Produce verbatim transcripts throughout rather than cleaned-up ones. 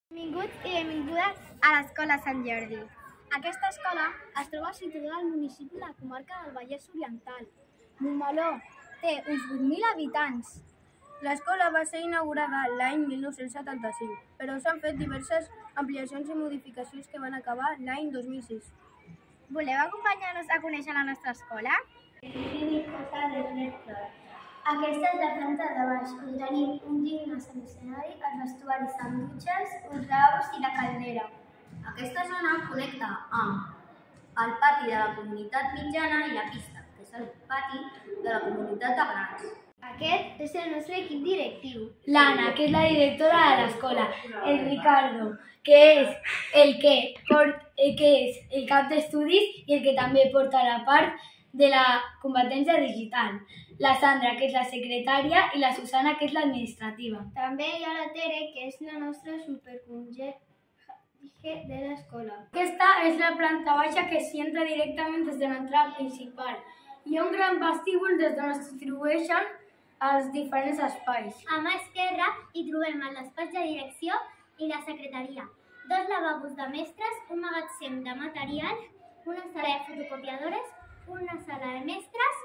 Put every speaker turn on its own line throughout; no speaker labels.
Benvinguts i benvingudes a l'Escola Sant Jordi. Aquesta escola es troba situada al municipi de la comarca del Vallès Oriental. Montmeló té uns vuit mil habitants.
L'escola va ser inaugurada l'any mil nou-cents setanta-cinc, però s'han fet diverses ampliacions i modificacions que van acabar l'any dos mil sis.
Voleu acompanyar-nos a conèixer la nostra escola? Aquesta és la planta de baix, on tenim un digne semiescenari, els vestuaris amb dutxes, uns lavabos i la caldera.
Aquesta zona connecta amb el pati de la comunitat mitjana i la pista, que és el pati de la comunitat de grans.
Aquest és el nostre equip directiu.
L'Anna, que és la directora de l'escola, el Ricardo, que és el que, port, que és el cap d'estudis i el que també porta la part de la competència digital, la Sandra, que és la secretària, i la Susana, que és l'administrativa.
També hi ha la Tere, que és la nostra superconserge de l'escola.
Aquesta és la planta baixa que s'hi entra directament des de l'entrada principal. Hi ha un gran vestíbul des d'on es distribueixen els diferents espais.
A mà esquerra hi trobem el despatx de direcció i la secretaria, dos lavabos de mestres, un magatzem de material, una sala de fotocopiadores, una sala de mestres,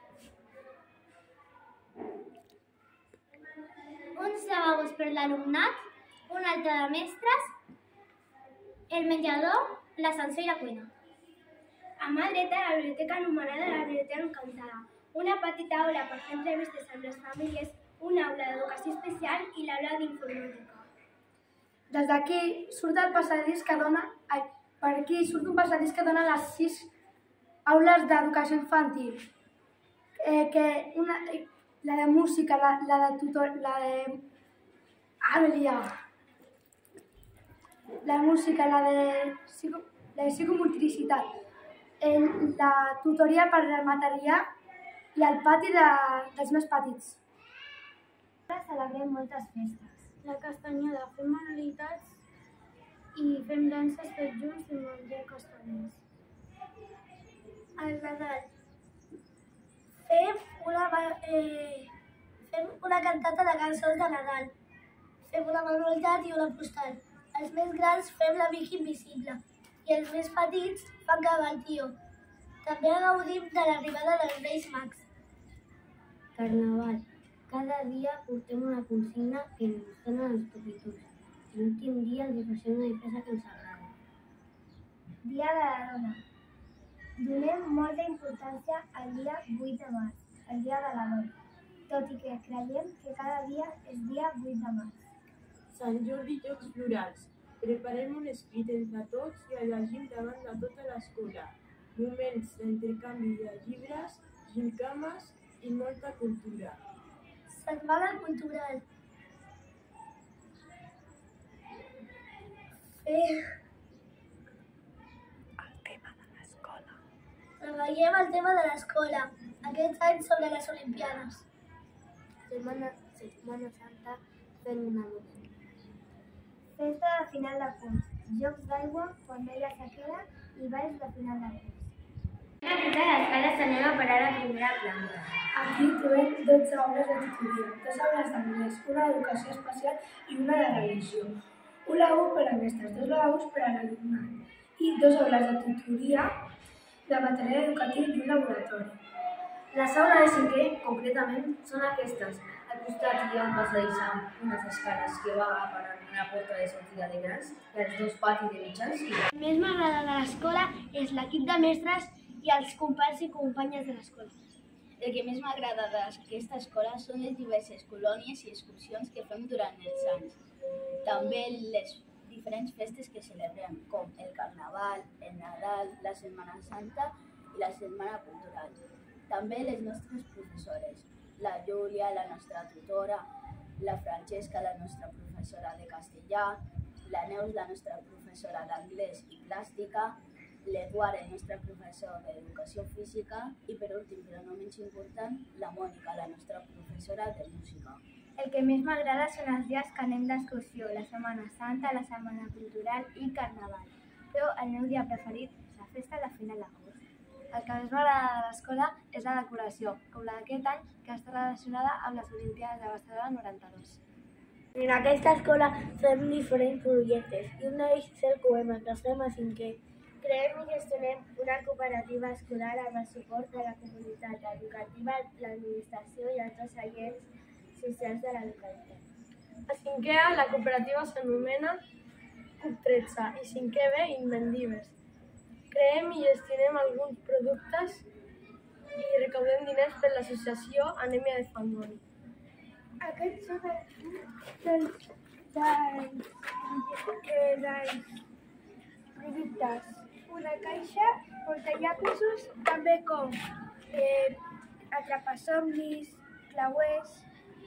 uns lavabos per l'alumnat, un altre de mestres, el menjador, l'ascensor i la cuina.
A mà dreta, la biblioteca anomenada la Biblioteca Encantada, una petita aula per fer entrevistes amb les famílies, una aula d'educació especial i l'aula d'informàtica. Des d'aquí surt el passadís que dona, ai, per aquí surt un passadís que dona les sis aules d'educació infantil, eh, que una, la de música, la, la de tutor, la de... Ah, me lia. La de música, la de, psico, la de psicomotricitat, el, la tutoria per al material i el pati de, dels més petits.
Celebrem moltes festes.
La castanyada, fem manualitats i fem danses tots junts i mengem castanyes.
El Nadal. Fem una, eh, fem una cantata de cançons de Nadal. Fem una manualitat i una postal. Els més grans fem l'amic invisible i els més petits fan cavaltió. També gaudim de l'arribada dels Reis Mags.
Carnaval. Cada dia portem una consigna que ens donen els topiturs. L'últim dia ens disfressem una disfressa que ens agrada.
Dia de la dona. Donem molta importància al dia vuit de març, el dia de la dona, tot i que creiem que cada dia és dia vuit de març.
Sant Jordi, Jocs Florals. Preparem un escrit entre tots i el llegim davant de tota l'escola. Moments d'intercanvi de llibres, gincames i molta cultura.
Setmana cultural. Fer... Treballem el tema de l'escola, aquest any sobre les Olimpiades.
Setmana, Setmana Santa fent una nit.
Festa de final de curs, jocs d'aigua quan ve la sequera i balls de final de curs.
Aquesta l'escola s'anem a parar a la primera planta.
Aquí trobem dotze aules de tutoria, dues aules d'anglès, una d'educació especial i una de religió, un lavabo per a mestres, dos lavabos per a l'alumnat i dues aules de tutoria de material educatiu i un laboratori.
Les aules de cinquè, concretament, són aquestes. Al costat hi ha un passadís amb unes escales que va a parar una porta de sortida de grans i els dos patis de mitjans.
El que més m'agrada de l'escola és l'equip de mestres i els companys i companyes de l'escola.
El que més m'agrada d'aquesta escola són les diverses colònies i excursions que fem durant els anys. També les diferents festes que celebrem, com el Carnaval, el Nadal, la Setmana Santa i la Setmana Cultural. També les nostres professores, la Júlia, la nostra tutora, la Francesca, la nostra professora de castellà, la Neus, la nostra professora d'anglès i plàstica, l'Eduard, el nostre professor d'educació física i, per últim, però no menys important, la Mònica, la nostra professora de música.
El que més m'agrada són els dies que anem d'excursió, la Setmana Santa, la Setmana Cultural i Carnaval. Però el meu dia preferit és la festa de final de curs.
El que més m'agrada de l'escola és la decoració, com la d'aquest any, que està relacionada amb les Olimpiades de Barcelona noranta-dos.
En aquesta escola fem diferents projectes i un d'ells és el Q M, que estem a cinquè.
Creem i gestionem una cooperativa escolar amb el suport de la comunitat educativa, l'administració i altres agents socials de la localitat.
A cinquè A, la cooperativa s'anomena C U P tretze i cinquè B, Invendivers. Creem i gestionem alguns productes i recaudem diners per l'associació Anèmia de Fangoni.
Aquests són els dels, dels, dels productes. Una caixa portallapisos, també com eh, atrapasomnis, clauers.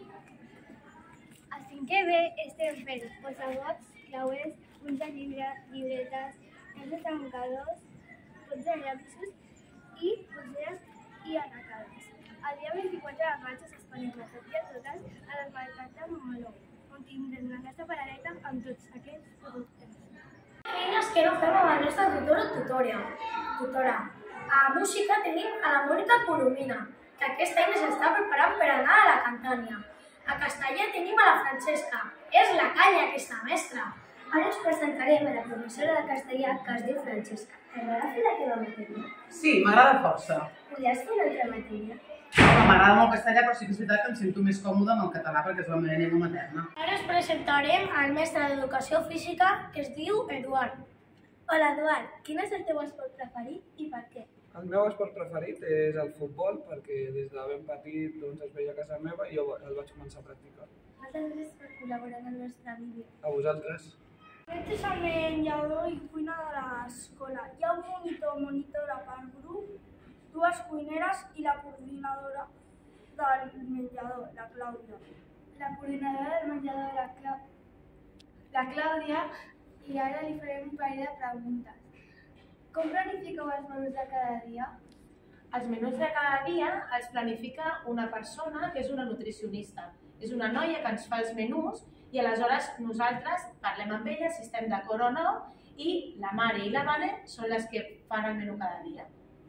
A cinquè B estem fent posagots, clauers, punts de llibre, llibretes, els de tancadors, punts de llapisos i pulseres i anacades. El dia vint-i-quatre de maig es exponen les copies totes a les mercats de Montmeló, on tindrem la nostra paradeta amb tots aquests productes.
Feines que no fem amb la nostra tutora o tutora. tutora. A música tenim a la Mònica Colomina, que aquest any s'està preparant per anar a la Cantània. A castellà tenim a la Francesca. És la canya, aquesta mestra. Ara us presentarem a la professora de castellà, que es diu Francesca. T'agrada fer la teva matèria?
Sí, m'agrada força.
Volies fer una altra matèria?
M'agrada molt el castellà, però sí que és veritat que em sento més còmoda amb el català perquè és la meva llengua materna.
Ara us presentarem al mestre d'Educació Física, que es diu Eduard. Hola, Eduard. Quin és el teu esport preferit i per què?
El meu esport preferit és el futbol perquè des de ben petit doncs, es veia a casa meva i jo el vaig començar a practicar.
Moltes gràcies per col·laborar en el nostre vídeo.
A vosaltres.
Aquest és el menjador i cuina de l'escola. Hi ha un monitor o monitora per grup, dues cuineres i la coordinadora del menjador, la Clàudia. La coordinadora del menjador, la, Clà... la Clàudia, i ara li farem un parell de preguntes. Com planifiqueu els menús de cada dia?
Els menús de cada dia els planifica una persona que és una nutricionista. És una noia que ens fa els menús i aleshores nosaltres parlem amb ella si estem d'acord o no i la Mare i la Vane són les que fan el menú cada dia.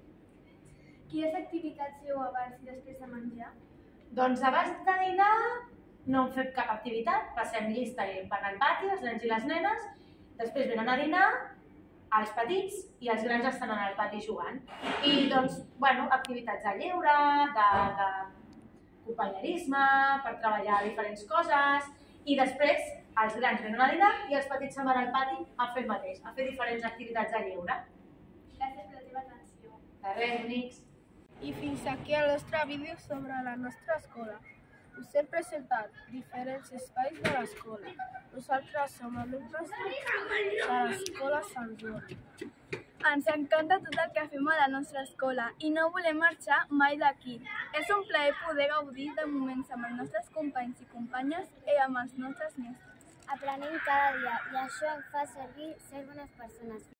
Quines activitats feu abans i després de menjar?
Doncs abans de dinar no fem cap activitat, passem llista i van al pati, els nens i les nenes, després venen a dinar, els petits i els grans estan al pati jugant. I doncs, bueno, activitats de lleure, de, de companyerisme, per treballar diferents coses i després els grans venen a dinar i els petits se'n van al pati a fer el mateix, a fer diferents activitats de lleure.
Gràcies per la teva atenció.
De res, bonics.
I fins aquí el nostre vídeo sobre la nostra escola. Us hem presentat diferents espais de l'escola. Nosaltres som alumnes de l'escola Sant Joan.
Ens encanta tot el que fem a la nostra escola i no volem marxar mai d'aquí. És un plaer poder gaudir de moments amb els nostres companys i companyes i amb els nostres mestres.
Aprenem cada dia i això em fa servir ser bones persones.